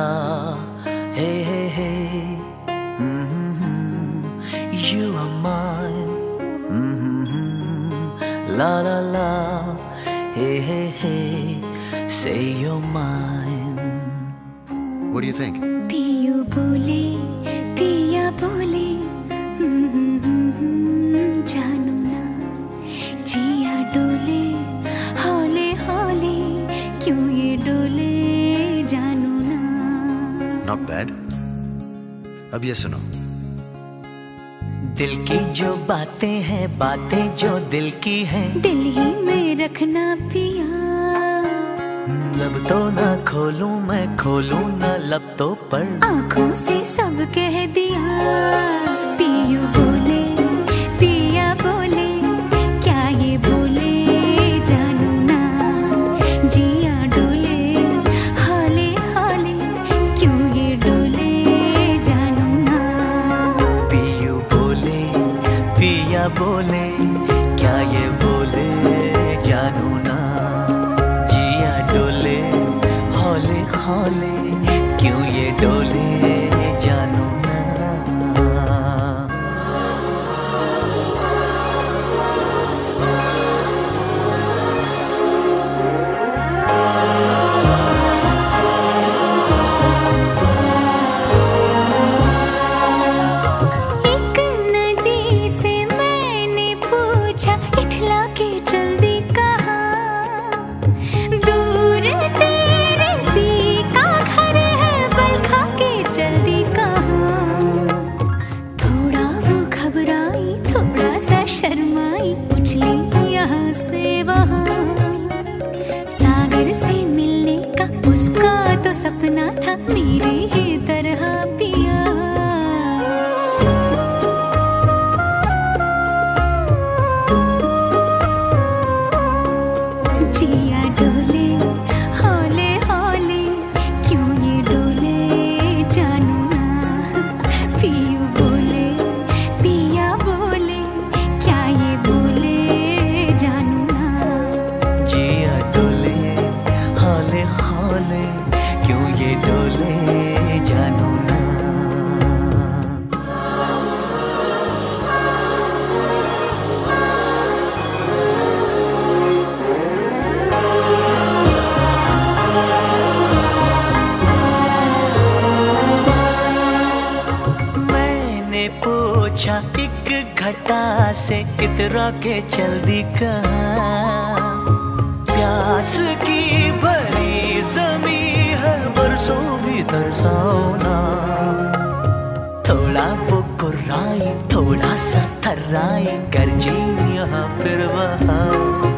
hey hey hey, you are mine, la la la, hey hey hey, say you're mine. What do you think? पियू बोले पिया बोले जानू ना जिया डोले हौले हौले क्यों ये डोले जानू ना. Not bad. अब ये सुनो. दिल की जो बातें हैं, बातें जो दिल की हैं, दिल ही में रखना पिया. लब तो ना खोलूं मैं, खोलूं ना लब तो पर आँखों से सब कह दिया. पियू बोले पिया बोले क्या ये बोले जानू ना जिया डोले हौले हौले क्यों ये डोले जानू ना. पियू बोले पिया बोले क्या ये बोले जानू ना जिया डोले हौले हौले क्यों ये डोले जानू ना. एक नदी से मैंने पूछा इठला के जल्दी कहाँ. दूर तेरे पी का घर है बल खा के जल्दी कहाँ. थोड़ा वो घबराई थोड़ा सा शर्माई उछली यहाँ से वहाँ. सागर से मिलने का उसका तो सपना था मेरे ही तरह पिया. जिया डोले हौले हौले क्यों ये डोले जानू ना. पियू बोले पिया बोले क्या ये बोले जानू ना. जिया डोले हौले हौले क्यों ये डोले जानू ना. मैंने पूछा एक घटा से इतरा के चल दी कहाँ. प्यास की भरी जमी है बरसों भी तरसाओ ना. थोड़ा वो गुर्राई थोड़ा सा थर्राई गरजी यहाँ फिर वहाँ.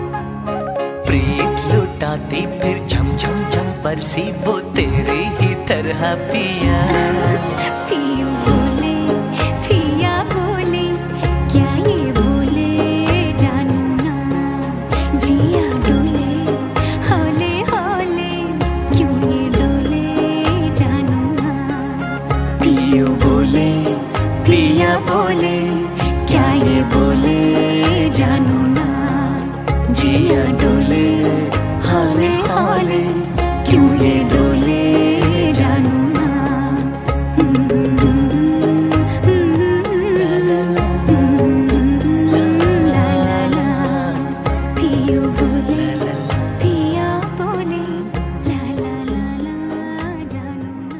प्रीत लुटाती फिर झम झम झम बरसी वो तेरी ही तरह पिया. पियू बोले पिया बोले क्या ये बोले जानू ना. जिया डोले हौले हौले क्यों ये डोले जानू ना. पियू बोले पिया बोले क्या ये बोले जानू ना. जिया डोले हौले हौले क्यों ये डोले जानू ना. ला ला ला पियू बोले पिया बोले ला ला ला ला जानू ना.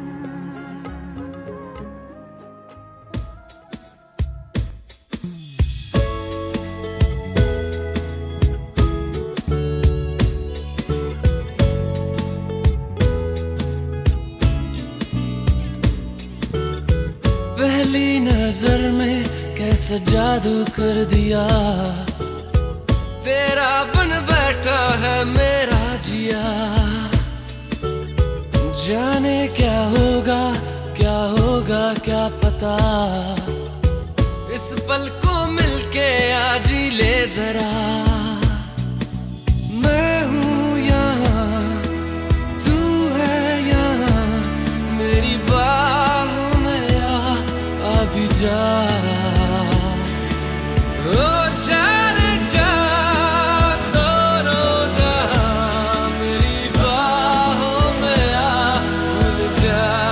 पहली नजर में कैसा जादू कर दिया. तेरा बन बैठा है मेरा जिया. जाने क्या होगा क्या पता. इस पल को मिलके आज ही ले जरा. मैं हूँ यहाँ तू है यहाँ मेरी बाहों में आ भी जा. ओ जाने जा दोनों जहां मेरी बाहों में आ भूल जा.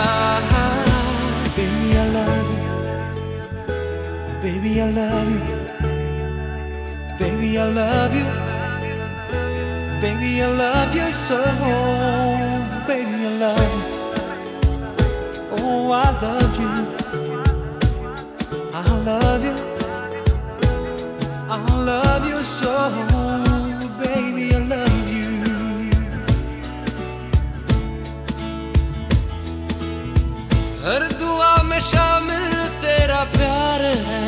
I love you. Baby, I love you. Baby, I love you so. Baby, I love you. Oh, I love you. I love you. I love you so. Baby, I love you. हर दुआ में शामिल तेरा प्यार है,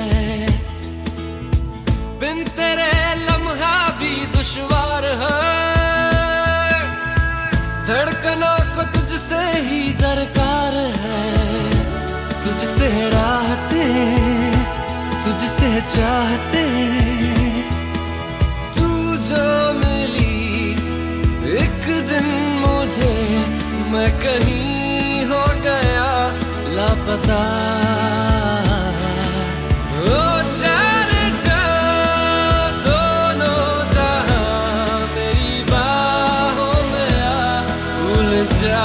बिन तेरे लम्हा भी दुश्वार है। धड़कनों को तुझसे ही दरकार है, तुझसे राहते, तुझसे चाहते। तू जो मिली एक दिन मुझे, मैं कहीं हो गया लापता। ओ जाने जा दोनों जहां, मेरी बाहों में आ उलझा।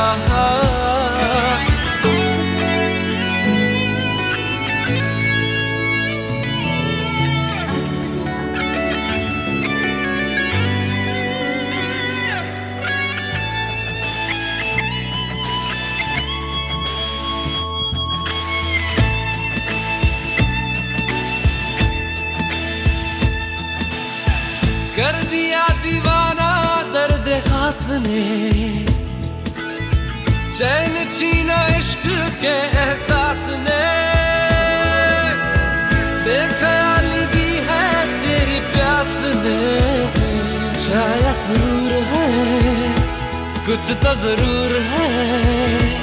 कर दिया दीवाना दर्द खास ने, चैन छीना इश्क के एहसास ने। बेख्याली दी है तेरी प्यास ने, शायद सुरूर है कुछ तो जरूर है।